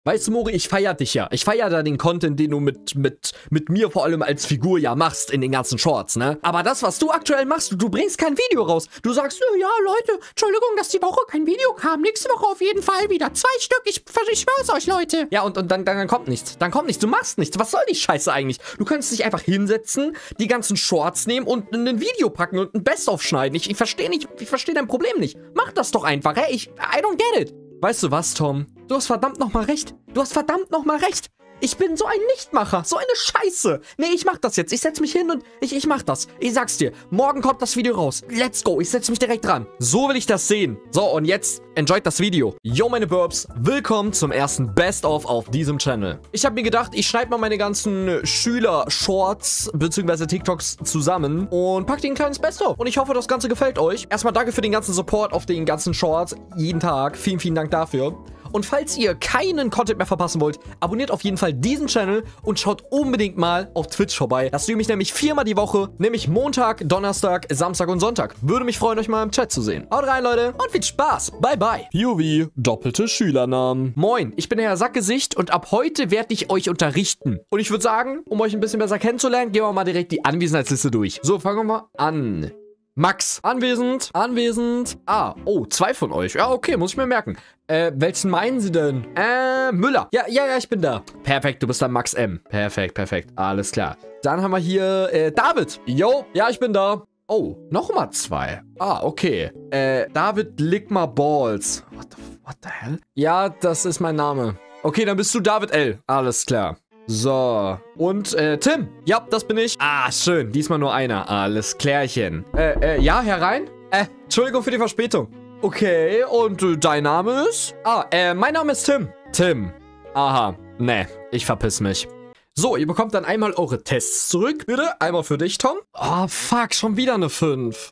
Weißt du, Mori, ich feier dich ja. Ich feier da den Content, den du mit mir vor allem als Figur ja machst in den ganzen Shorts, ne? Aber das, was du aktuell machst, du bringst kein Video raus. Du sagst, ja, Leute, Entschuldigung, dass die Woche kein Video kam. Nächste Woche auf jeden Fall wieder 2 Stück. Ich schwör's euch, Leute. Ja, und dann kommt nichts. Dann kommt nichts. Du machst nichts. Was soll die Scheiße eigentlich? Du könntest dich einfach hinsetzen, die ganzen Shorts nehmen und in ein Video packen und ein Best-of schneiden. Ich verstehe nicht, ich verstehe dein Problem nicht. Mach das doch einfach, hey, I don't get it. Weißt du was, Tom? Du hast verdammt nochmal recht. Du hast verdammt nochmal recht. Ich bin so ein Nichtmacher. So eine Scheiße. Nee, ich mach das jetzt. Ich setz mich hin und ich mach das. Ich sag's dir. Morgen kommt das Video raus. Let's go. Ich setz mich direkt dran. So will ich das sehen. So, und jetzt enjoyt das Video. Yo, meine Burbs. Willkommen zum ersten Best-of auf diesem Channel. Ich habe mir gedacht, ich schneide mal meine ganzen Schüler-Shorts bzw. TikToks zusammen und pack die ein kleines Best-of. Und ich hoffe, das Ganze gefällt euch. Erstmal danke für den ganzen Support auf den ganzen Shorts. Jeden Tag. Vielen, vielen Dank dafür. Und falls ihr keinen Content mehr verpassen wollt, abonniert auf jeden Fall diesen Channel und schaut unbedingt mal auf Twitch vorbei. Da streame ich nämlich 4-mal die Woche, nämlich Montag, Donnerstag, Samstag und Sonntag. Würde mich freuen, euch mal im Chat zu sehen. Haut rein, Leute, und viel Spaß. Bye, bye. Juvi, doppelte Schülernamen. Moin, ich bin der Herr Sackgesicht und ab heute werde ich euch unterrichten. Und ich würde sagen, um euch ein bisschen besser kennenzulernen, gehen wir mal direkt die Anwesenheitsliste durch. So, fangen wir mal an. Max, anwesend, anwesend. Ah, oh, 2 von euch. Ja, okay, muss ich mir merken. Welchen meinen Sie denn? Müller. Ja, ich bin da. Perfekt, du bist dann Max M. Perfekt, alles klar. Dann haben wir hier, David. Yo, ja, ich bin da. Oh, nochmal 2. Ah, okay. David Ligma Balls. What the hell? Ja, das ist mein Name. Okay, dann bist du David L. Alles klar. So, und Tim. Ja, das bin ich. Ah, schön. Diesmal nur einer. Alles klärchen. Ja, herein? Entschuldigung für die Verspätung. Okay, und dein Name ist? Ah, mein Name ist Tim. Tim. Aha. Nee, ich verpiss mich. So, ihr bekommt dann einmal eure Tests zurück. Bitte, einmal für dich, Tom. Oh, fuck, schon wieder eine 5.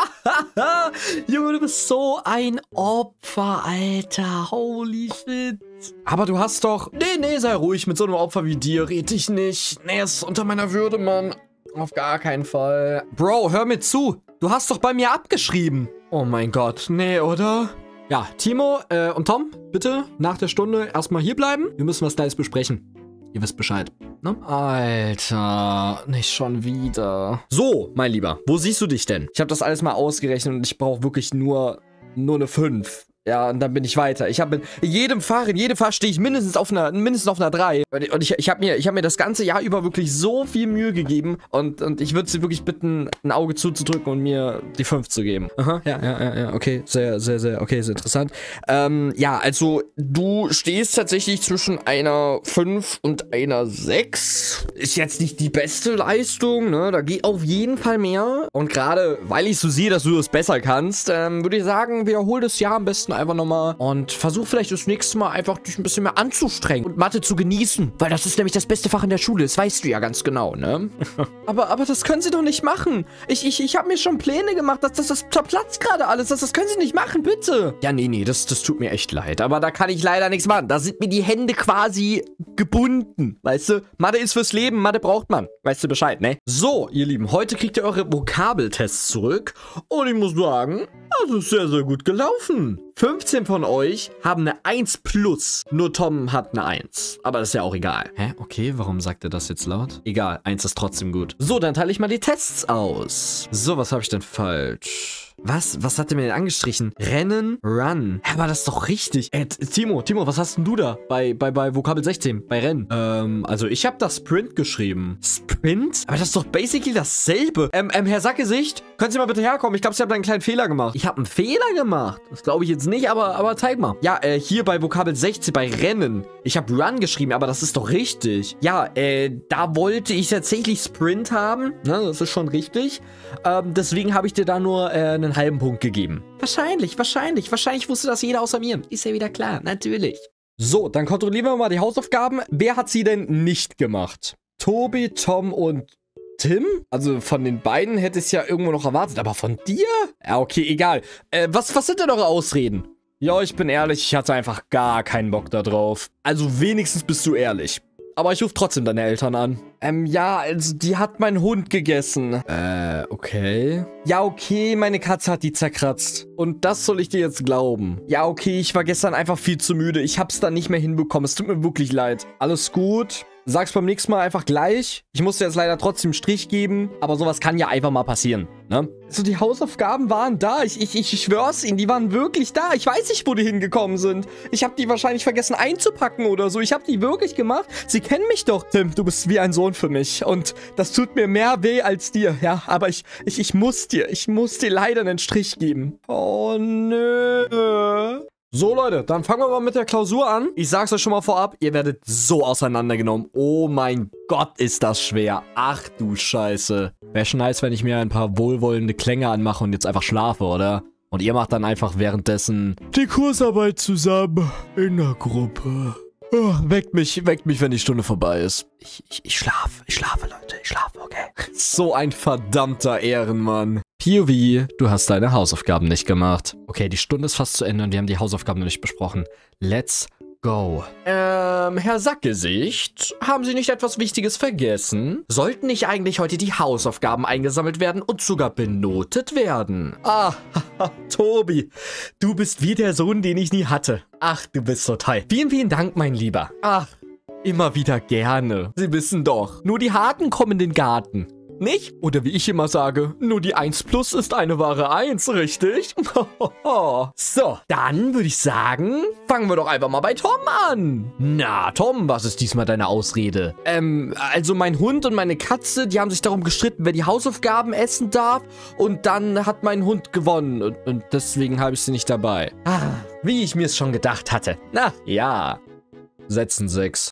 Junge, du bist so ein Opfer, Alter. Holy shit. Aber du hast doch... Nee, sei ruhig. Mit so einem Opfer wie dir red ich nicht. Nee, es ist unter meiner Würde, Mann. Auf gar keinen Fall. Bro, hör mir zu. Du hast doch bei mir abgeschrieben. Oh mein Gott. Nee, oder? Ja, Timo und Tom, bitte nach der Stunde erstmal hier bleiben. Wir müssen was Kleines besprechen. Ihr wisst Bescheid, ne? Alter, nicht schon wieder. So, mein Lieber, wo siehst du dich denn? Ich habe das alles mal ausgerechnet und ich brauche wirklich nur eine 5. Ja, und dann bin ich weiter. Ich habe in jedem Fach stehe ich mindestens auf einer 3. Und ich habe mir das ganze Jahr über wirklich so viel Mühe gegeben. Und ich würde sie wirklich bitten, ein Auge zuzudrücken und mir die 5 zu geben. Aha, ja, okay. Sehr, okay, sehr interessant. Ja, also, du stehst tatsächlich zwischen einer 5 und einer 6. Ist jetzt nicht die beste Leistung, ne? Da geht auf jeden Fall mehr. Und gerade, weil ich so sehe, dass du das besser kannst, würde ich sagen, wiederhol das Jahr am besten einfach nochmal und versuch vielleicht das nächste Mal einfach dich ein bisschen mehr anzustrengen und Mathe zu genießen, weil das ist nämlich das beste Fach in der Schule, das weißt du ja ganz genau, ne? aber das können sie doch nicht machen. Ich habe mir schon Pläne gemacht, das zerplatzt gerade alles, das können sie nicht machen, bitte. Ja, nee, das tut mir echt leid, aber da kann ich leider nichts machen. Da sind mir die Hände quasi gebunden, weißt du? Mathe ist fürs Leben, Mathe braucht man. Weißt du Bescheid, ne? So, ihr Lieben, heute kriegt ihr eure Vokabeltests zurück und ich muss sagen, das ist sehr, sehr gut gelaufen. 15 von euch haben eine 1+. Nur Tom hat eine 1. Aber das ist ja auch egal. Hä? Okay, warum sagt er das jetzt laut? Egal, 1 ist trotzdem gut. So, dann teile ich mal die Tests aus. So, was habe ich denn falsch? Was hat er mir denn angestrichen? Rennen, Run. Aber das ist doch richtig. Timo, was hast denn du da bei Vokabel 16? Bei Rennen? Also ich habe da Sprint geschrieben. Sprint? Aber das ist doch basically dasselbe. Herr Sackgesicht, können Sie mal bitte herkommen? Ich glaube, Sie haben da einen kleinen Fehler gemacht. Ich habe einen Fehler gemacht? Das glaube ich jetzt nicht, aber zeig mal. Ja, hier bei Vokabel 16, bei Rennen. Ich habe Run geschrieben, aber das ist doch richtig. Ja, da wollte ich tatsächlich Sprint haben. Ne, das ist schon richtig. Deswegen habe ich dir da nur einen halben Punkt gegeben. Wahrscheinlich wusste das jeder außer mir. Ist ja wieder klar, natürlich. So, dann kontrollieren wir mal die Hausaufgaben. Wer hat sie denn nicht gemacht? Tobi, Tom und Tim? Also von den beiden hätte ich es ja irgendwo noch erwartet, aber von dir? Ja, okay, egal. Was sind denn eure Ausreden? Ja, ich bin ehrlich, ich hatte einfach gar keinen Bock da drauf. Also wenigstens bist du ehrlich. Aber ich rufe trotzdem deine Eltern an. Ja, also die hat mein Hund gegessen. Okay. Ja, okay, meine Katze hat die zerkratzt. Und das soll ich dir jetzt glauben. Ja, okay, ich war gestern einfach viel zu müde. Ich hab's dann nicht mehr hinbekommen. Es tut mir wirklich leid. Alles gut. Sag's beim nächsten Mal einfach gleich. Ich musste jetzt leider trotzdem einen Strich geben, aber sowas kann ja einfach mal passieren, ne? Also die Hausaufgaben waren da. Ich schwör's Ihnen, die waren wirklich da. Ich weiß nicht, wo die hingekommen sind. Ich habe die wahrscheinlich vergessen einzupacken oder so. Ich habe die wirklich gemacht. Sie kennen mich doch. Tim, du bist wie ein Sohn für mich. Und das tut mir mehr weh als dir, ja? Aber ich muss dir leider einen Strich geben. Oh, nö. So, Leute, dann fangen wir mal mit der Klausur an. Ich sag's euch schon mal vorab, ihr werdet so auseinandergenommen. Oh mein Gott, ist das schwer. Ach du Scheiße. Wäre schon nice, wenn ich mir ein paar wohlwollende Klänge anmache und jetzt einfach schlafe, oder? Und ihr macht dann einfach währenddessen die Kursarbeit zusammen in der Gruppe. Oh, weckt mich, wenn die Stunde vorbei ist. Ich schlafe, Leute. Ich schlafe, okay? So ein verdammter Ehrenmann. POV, du hast deine Hausaufgaben nicht gemacht. Okay, die Stunde ist fast zu Ende und wir haben die Hausaufgaben noch nicht besprochen. Let's go. Herr Sackgesicht, haben Sie nicht etwas Wichtiges vergessen? Sollten nicht eigentlich heute die Hausaufgaben eingesammelt werden und sogar benotet werden? Ah, Tobi, du bist wie der Sohn, den ich nie hatte. Ach, du bist so toll. Vielen, vielen Dank, mein Lieber. Ach, immer wieder gerne. Sie wissen doch, nur die Harten kommen in den Garten. Nicht? Oder wie ich immer sage, nur die 1 plus ist eine wahre 1, richtig? So, dann würde ich sagen, fangen wir doch einfach mal bei Tom an. Na, Tom, was ist diesmal deine Ausrede? Also mein Hund und meine Katze, die haben sich darum gestritten, wer die Hausaufgaben essen darf. Und dann hat mein Hund gewonnen und deswegen habe ich sie nicht dabei. Ah, wie ich mir es schon gedacht hatte. Na, ja. Setzen 6.